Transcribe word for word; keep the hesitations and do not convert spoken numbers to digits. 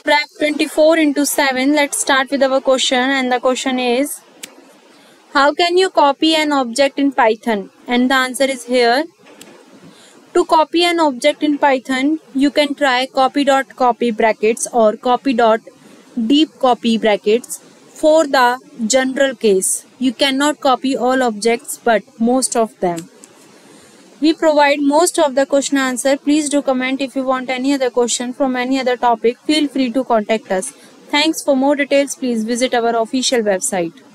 Prep twenty-four into seven. Let's start with our question, and the question is, how can you copy an object in Python? And the answer is here. To copy an object in Python, you can try copy.copy brackets or copy.deep copy brackets. For the general case, you cannot copy all objects but most of them. We provide most of the question answer. Please do comment if you want any other question from any other topic. Feel free to contact us. Thanks. For more details, please visit our official website.